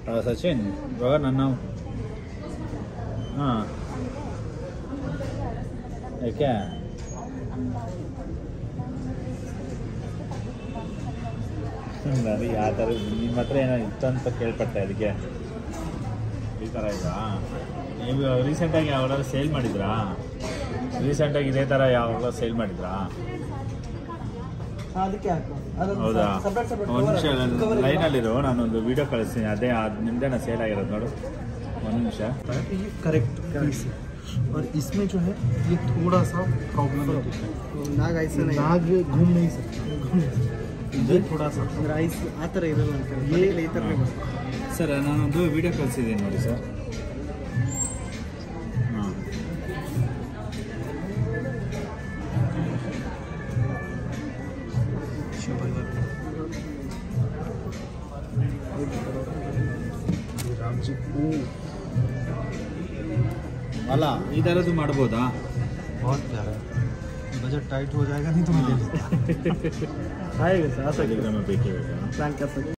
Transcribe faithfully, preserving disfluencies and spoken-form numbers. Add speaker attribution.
Speaker 1: ಸಚಿನ್ ಇವಾಗ ನನ್ನ ಹಾಂ ಯಾಕೆ ನನಗೆ ಆ ಥರ ನಿಮ್ಮ ಹತ್ರ ಏನೋ ಇತ್ತು ಅಂತ ಕೇಳ್ಪಟ್ಟೆ ಅದಕ್ಕೆ ಈ ಥರ ಇದಾ ನೀವು ರೀಸೆಂಟಾಗಿ ಯಾವಾಗಲಾದ್ರು ಸೇಲ್ ಮಾಡಿದ್ರಾ ರೀಸೆಂಟಾಗಿ ಇದೇ ಥರ ಯಾವಾಗ ಸೇಲ್ ಮಾಡಿದ್ರಾ ಹೌದಾ ಒಂದು ನಿಮಿಷ ಲೈನಲ್ಲಿರೋ ನಾನೊಂದು ವೀಡಿಯೋ ಕಳಿಸ್ತೀನಿ ಅದೇ ಅದು ನಿಮ್ದೇನ ಸೇಲ್ ಆಗಿರೋದು ನೋಡು ಒಂದು ನಿಮಿಷ
Speaker 2: करेक्ट पीस और इसमें जो है ये थोड़ा सा प्रॉब्लम है नाग ऐसा नहीं नाग घूम नहीं सकता ये थोड़ा सा राइस आ तरह इरಲ್ಲ ये ಈ ತರ
Speaker 1: ಸರ್ ನಾನೊಂದು ವೀಡಿಯೋ ಕಳಿಸಿದ್ದೀನಿ ನೋಡಿ ಸರ್ ಹಾಂ
Speaker 2: ರಾಮ್ಜಿ
Speaker 1: ಅಲ್ಲ ಈ ಥರದ್ದು ಮಾಡ್ಬೋದಾ
Speaker 2: बहुत प्यारा बजट टाइट हो जाएगा नहीं तो मैं ले लेता
Speaker 1: आएगा सर आ सकते हैं मैं बेटे बेटा प्लान कर सकते